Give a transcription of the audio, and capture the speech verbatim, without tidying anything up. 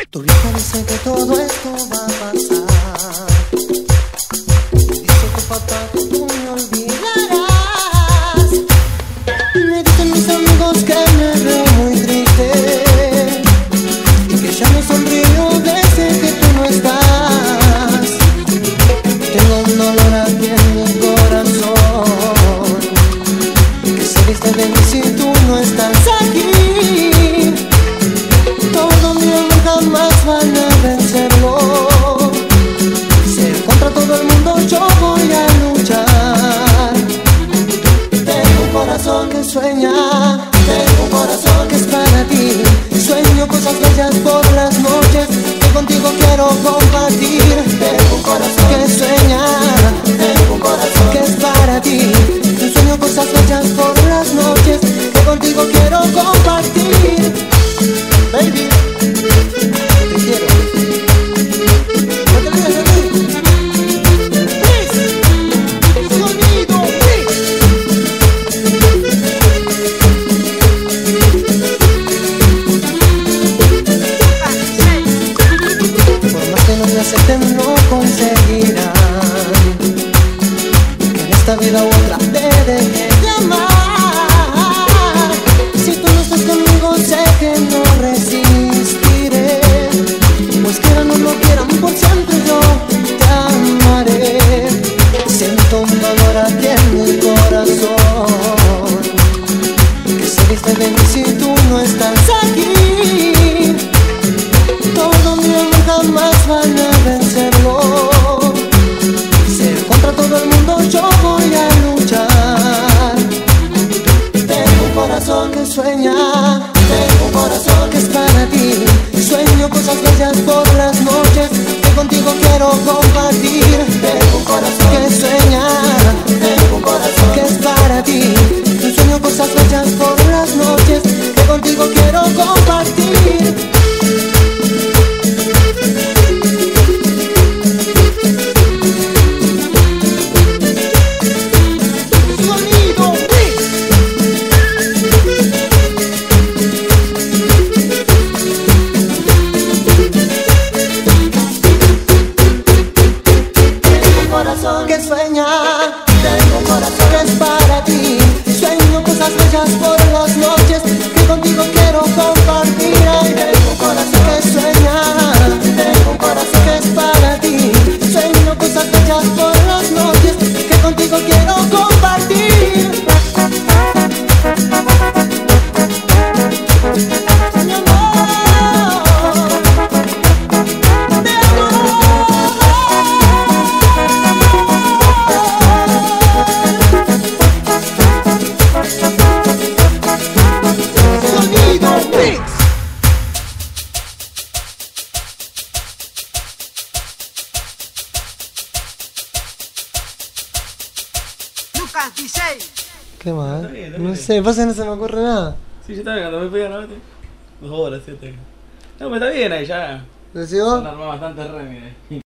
Tu vieja dice que todo esto va a pasar. Dice tu papá que tú me olvidarás. Me dicen mis amigos que me veo muy triste y que ya no sonrío desde que tú no estás. Tengo un dolor aquí en mi corazón que se viste de mí si tú no estás aquí. Todo mi amor jamás van a vencerlo. Si contra todo el mundo yo voy a luchar. Tengo un corazón que sueña, tengo un corazón que es para ti. Sueño cosas bellas por las noches que contigo quiero compartir. Tengo un corazón que sueña, tengo un corazón que es para ti. Sueño cosas bellas por las noches que contigo quiero compartir. Baby, te quiero. No te olvides de mí. Please, sonido, please. Por más que no me acepten, no conseguirán que en esta vida u otra te deje de amar. Si tú no estás conmigo, sé que no resistiré. Pues quieran o no quieran, por siempre yo te amaré. Siento un dolor aquí en mi corazón que se viste de mí si tú no estás aquí. Todo mi amor jamás van a vencerlo. Si contra todo el mundo yo voy a luchar. Tengo un corazón que sueña, tengo un corazón que es para ti. Sueño cosas bellas por las noches que contigo quiero compartir. Tengo un corazón que sueña, tengo un corazón que es para ti. Sueño cosas bellas por las noches que contigo quiero compartir. Que sueña, tengo un corazón que es para ti. Sueño cosas bellas por las noches que contigo quiero compartir. Ay, tengo un corazón que sueña, tengo un corazón que es para ti. Sueño cosas bellas por las noches que contigo quiero compartir. Mi amor, te amo. Lucas dieciséis. ¿Qué más? Está bien, está No bien. sé, pasa que no se me ocurre nada. Sí, yo estaba cuando me pegan a dos horas, siete. No, pero está bien ahí ya. ¿Decís vos? Se han armado bastante re, mire.